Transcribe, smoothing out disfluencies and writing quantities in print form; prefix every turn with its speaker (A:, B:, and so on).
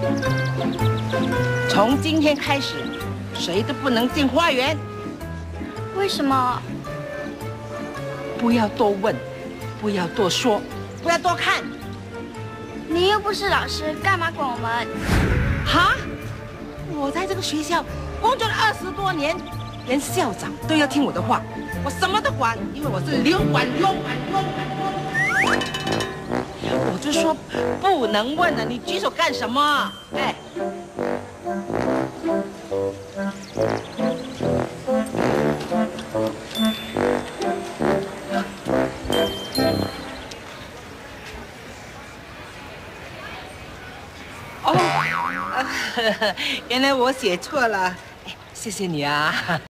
A: 从今天开始，谁都不能进花园。
B: 为什么？
A: 不要多问，不要多说，不要多看。
B: 你又不是老师，干嘛管我们？
A: 哈？我在这个学校工作了20多年，连校长都要听我的话，我什么都管，因为我是流管。我就说不能问了，你举手干什么？哎。哦，原来我写错了，谢谢你啊。